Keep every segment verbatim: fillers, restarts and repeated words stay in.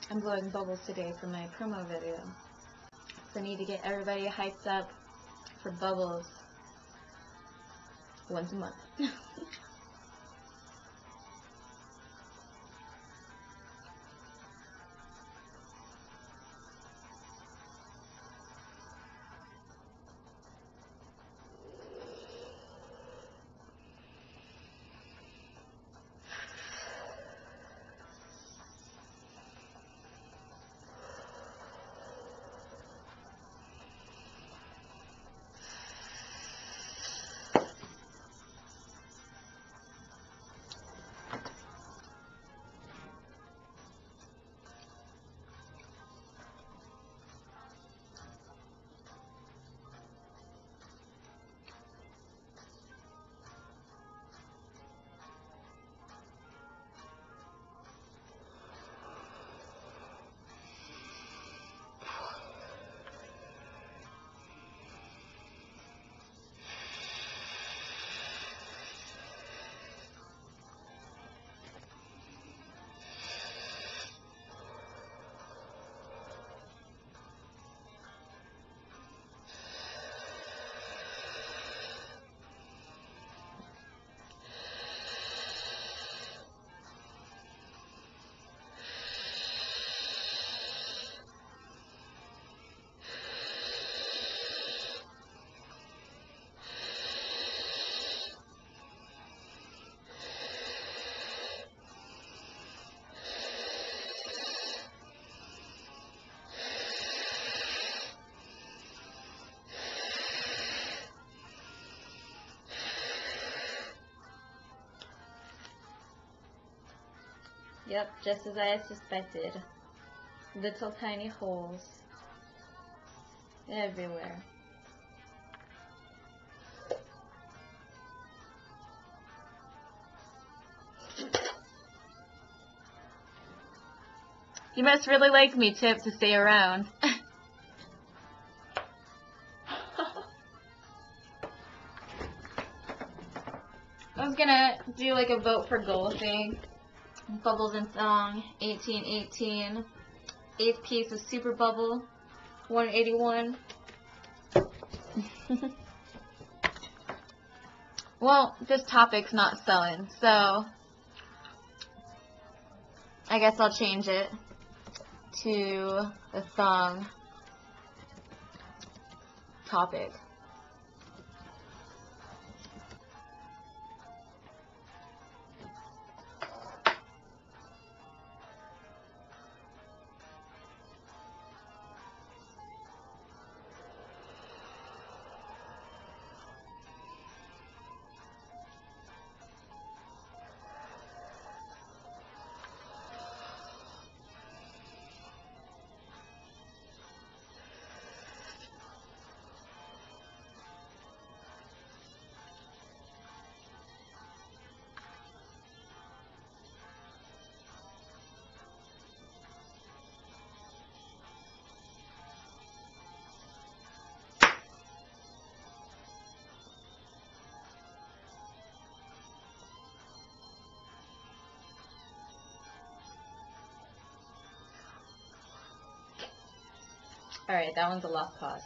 I'm blowing bubbles today for my promo video. So I need to get everybody hyped up for bubbles once a month. Yep, just as I had suspected. Little tiny holes everywhere. You must really like me, Tip, to stay around. I was gonna do like a vote for goal thing. Bubbles and Thong, eighteen eighteen. Eighth piece of Super Bubble, one eighty-one. Well, this topic's not selling, so I guess I'll change it to the Thong topic. Alright, that one's a lost cause.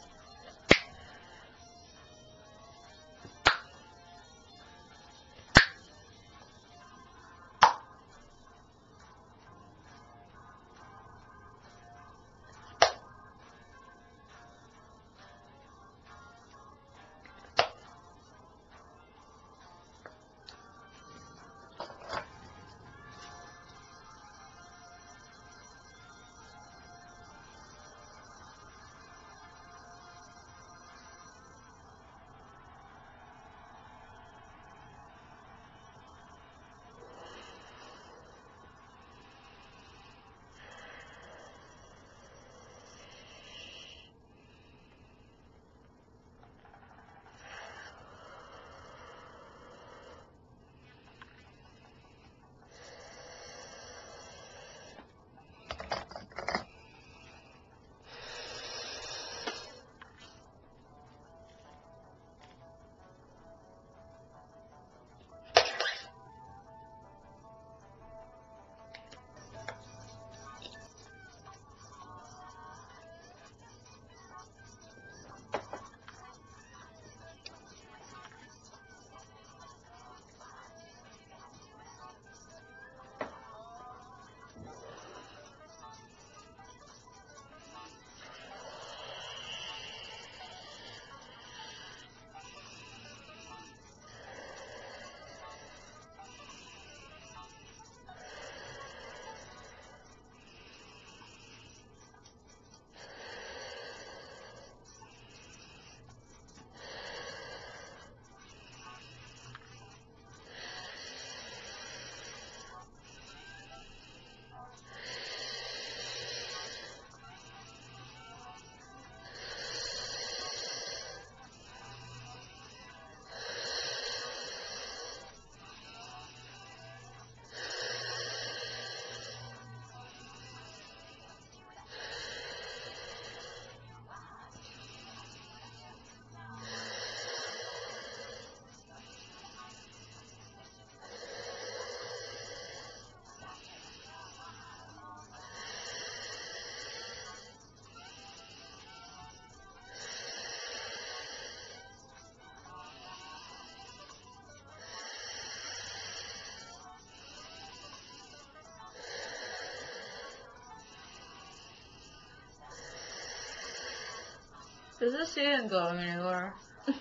Because this isn't going anywhere.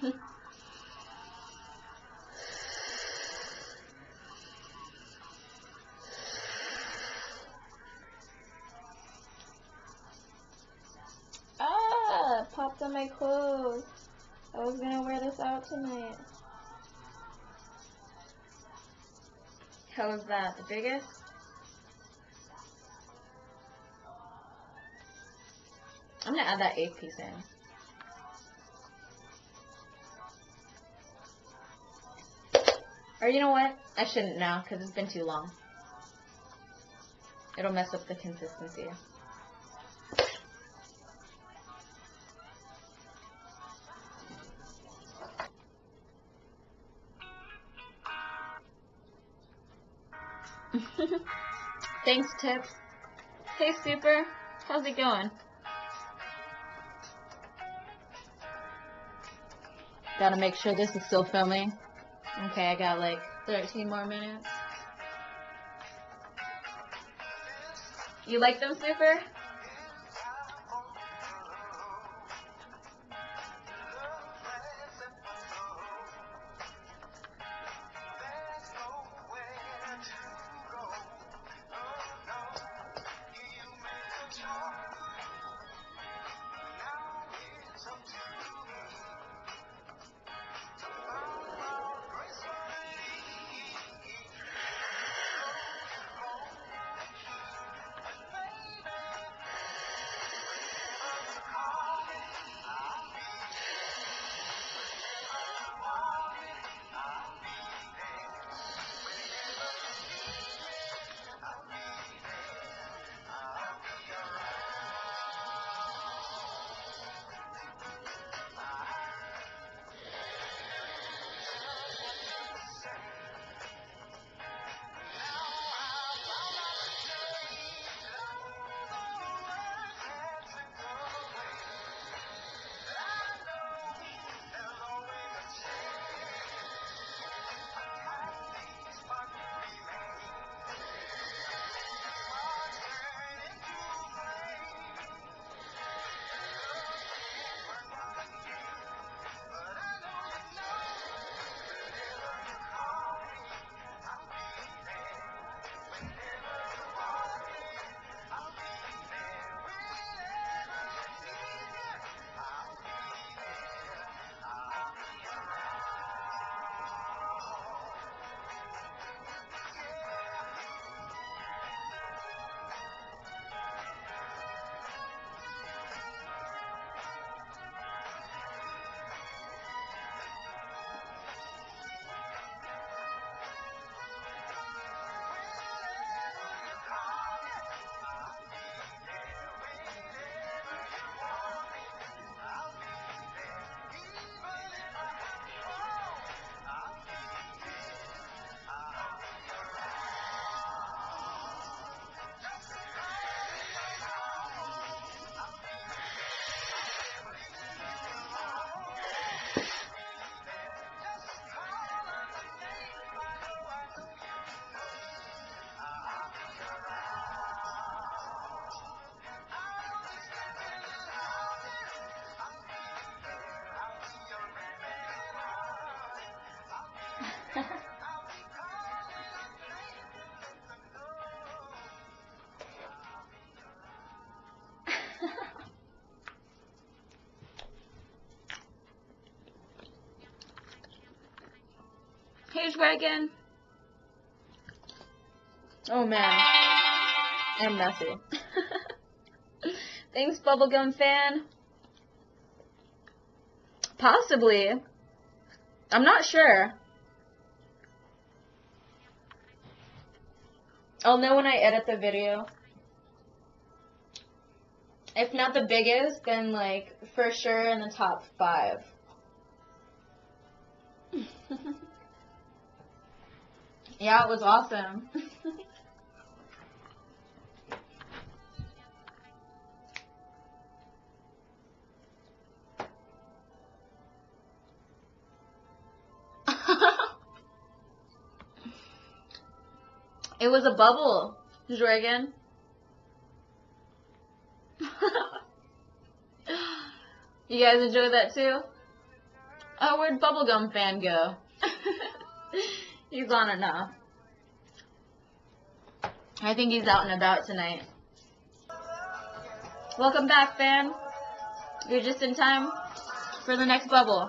Ah, popped on my clothes. I was gonna wear this out tonight. How was that? The biggest? I'm gonna add that eighth piece in. Or you know what? I shouldn't now because it's been too long. It'll mess up the consistency. Thanks, Tip. Hey, Super. How's it going? Gotta make sure this is still filming. Okay, I got like thirteen more minutes. You like them, Super? Hey, Dragon. Oh man, I'm messy. Thanks, Bubblegum Fan. Possibly. I'm not sure. I'll know when I edit the video. If not the biggest, then like for sure in the top five. Yeah, it was awesome. It was a bubble, Dragon. You guys enjoy that too? Oh, where'd Bubblegum Fan go? He's on it now. I think he's out and about tonight. Welcome back, Fan. You're just in time for the next bubble.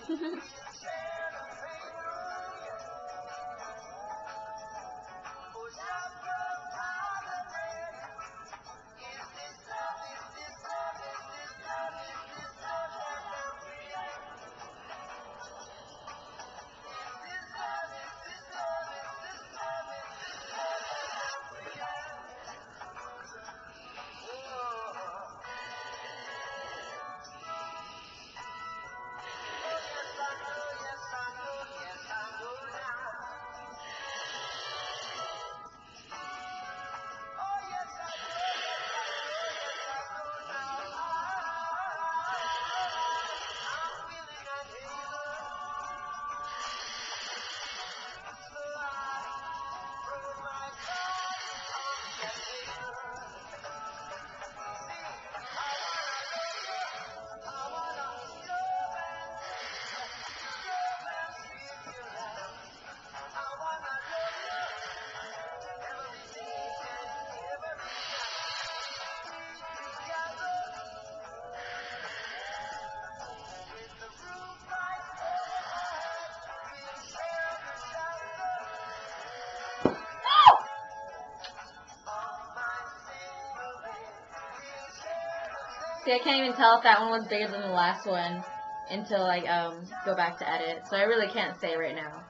See, I can't even tell if that one was bigger than the last one until I um, go back to edit. So I really can't say right now.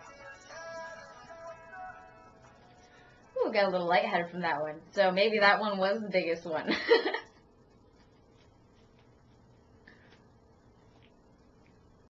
Ooh, got a little lightheaded from that one. So maybe that one was the biggest one.